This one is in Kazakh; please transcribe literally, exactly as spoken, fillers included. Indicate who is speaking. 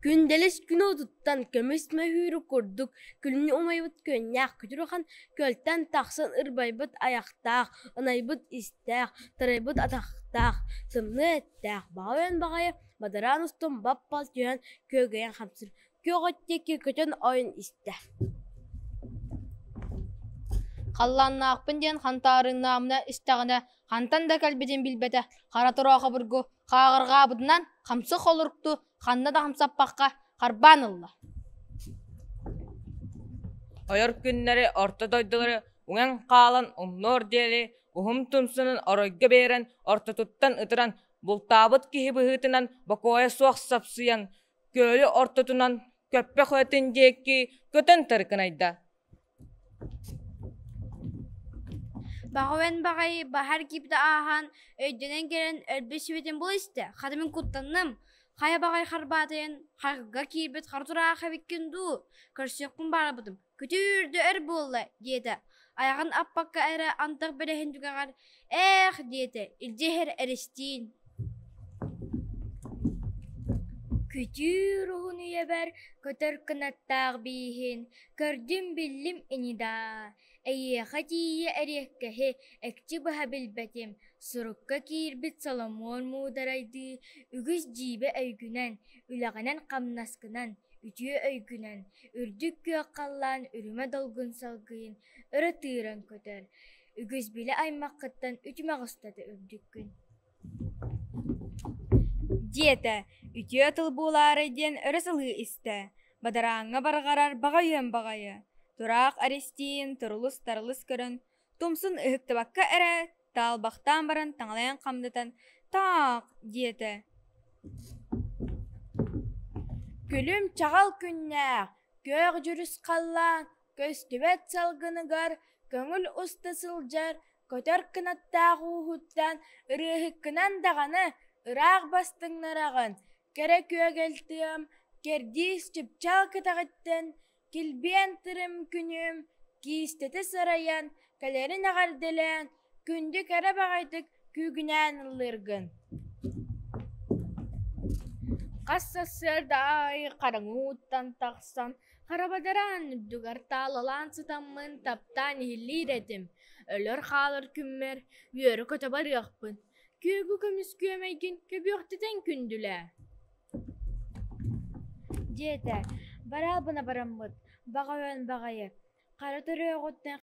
Speaker 1: Күнделес күн отуттан көміс мәхүйрі көрдік, күліні омайбыт көннәқ, күтіріған көлттен тақсын ырбайбыт аяқтақ, ынайбыт істәқ, тарайбыт атақтақ, сымны әттәқ, бағайын бағайы, бадаран ұстын баппал түйен көгейен қамсыр, көгөттекі көтен ойын істәқ.
Speaker 2: Қалланнаақпын ден қантарын намына істағына қантан да кәлбеден білбеті қара тұраға бұргу қағырға бұдынан қамсы қолырықты қанна да қамсаппаққа қарбан ұлла.
Speaker 3: Ойыр күннері орта дойдылары оңан қалан ұмнор делі ұхым тұмсының оройға берен орта тұттан ұтыран бұлтабыт кихі бұхытынан бақуая суақ сапсыян көлі ортатынан көппе қөтін декки көтін тұрқын айда.
Speaker 4: Бағуен бағай бахар кипті ахан өйденен керен өрбес өйтен бұл істі. Қадымын құттанным. Қая бағай қарбатайын, қағыға кейбет қартыра қабеккен ду. Көрсекпін бары бұдым. Күтірді өр болы, деді. Аяғын аппаққа әрі антық бірі дүгағар. Әх, деді, үлдехер әрестейін. Күтір ұғын үйебер, көтір кінаттақ бейхін. Көрдім білім інида. Әйеға тие әреккәхе әкті бұға білбәтем. Сұрыққа кейірбіт Соломон мұдарайды. Үгіз жибі өйгінен, үлағанан қамнаскынан, үтіе өйгінен. Үрдік көй қаллан, үріме долғын салғын, үрі тыыран көтер. Үгіз білі аймаққыттан үтіме ғыстады үрдіккін.
Speaker 5: Диета, үтіе тыл болары ден үрі сылғы істі. Бадараңа барғарар бағайын бағайы. Турақ арестейін, тұрылыс-тарылыс көрін, тұмсын ұхықтыбаққа әрі, талбақтан баран таңалайын қамдытан, тақ, диеті.
Speaker 1: Күлім чағал күннәқ, көк жүріс қаллан, көстібет салғыныгар, көңіл ұсты сылжар, көтер кінаттағы ұхыттан, ұрығыққынан дағаны, ұрақ бастыңнарағын, кәрі көгелтіям, кердіс чүпчал кітағыттен, Килбен тырым күнім, кейістеті сараян, кәлерін ағарделен, күнді кәрі бағайдық күгінен ұлырғын. Қасса сырдай қараңуыттан тақсан, қарабадаран үдігар талалан сытамын таптан елер едім. Өлір қалыр күммер, үйері көті бар яқпын. Күгі көміс көмейгін көбіқтетен күнділі.
Speaker 4: Деді, барал бұна бараммыд, бағайын бағайы. Қара түрі оғыттан